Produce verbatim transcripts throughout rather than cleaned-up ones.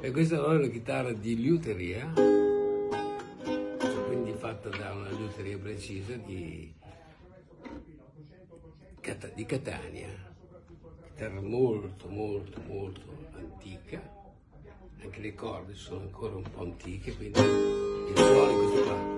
E questa è una chitarra di liuteria, quindi fatta da una liuteria precisa di, di Catania. Chitarra molto, molto, molto antica, anche le corde sono ancora un po' antiche, quindi il suono è questo qua.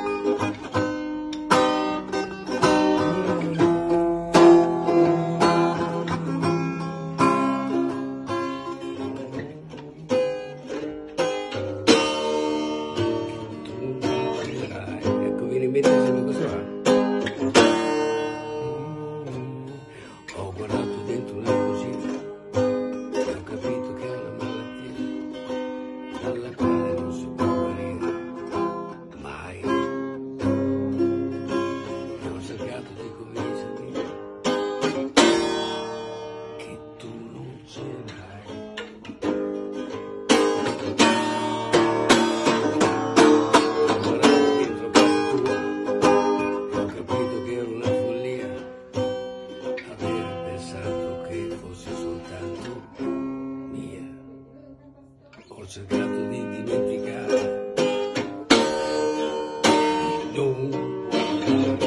Ho guardato dentro una cosina e ho capito che è una malattia dalla quale non si può guarire mai. E ho cercato di convincermi che tu non ce l'hai. Ho guardato dentro casa tua e ho capito che era una follia aver pensato che fosse soltanto mia. Ho cercato di dimenticare, non guardare.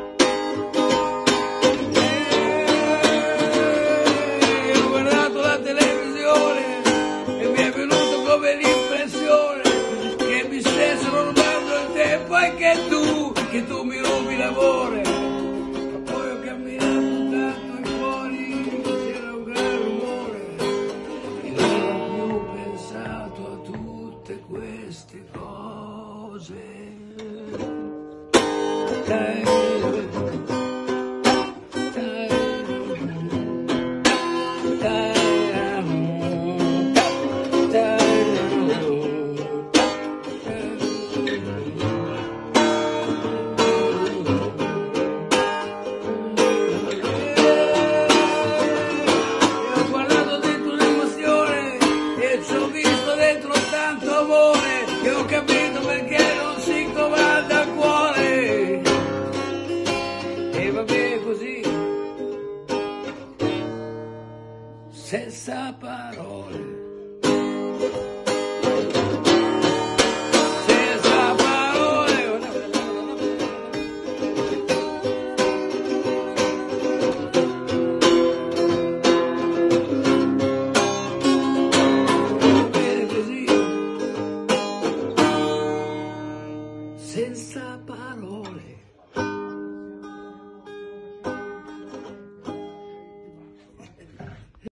E ho guardato la televisione e mi è venuto come l'impressione che mi stessero rubando il tempo e che tu, che tu mi rubi l'amore. Poi ho camminato tanto e fuori c'era un gran rumore e non ho più pensato a tutte queste cose. Dai, dai, ho guardato dentro un'emozione e ci ho visto dentro tanto amore che ho capito perché non si comanda il cuore. E va bene così, senza parole.